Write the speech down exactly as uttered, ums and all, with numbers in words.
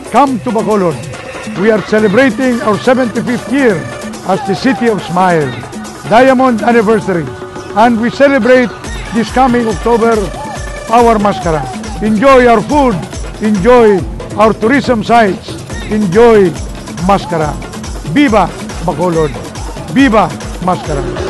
come to Bacolod. We are celebrating our seventy-fifth year as the City of Smile, Diamond Anniversary, and we celebrate this coming October our Mascara. Enjoy our food, enjoy our tourism sites, enjoy Mascara. Viva Bacolod! Viva Mascara!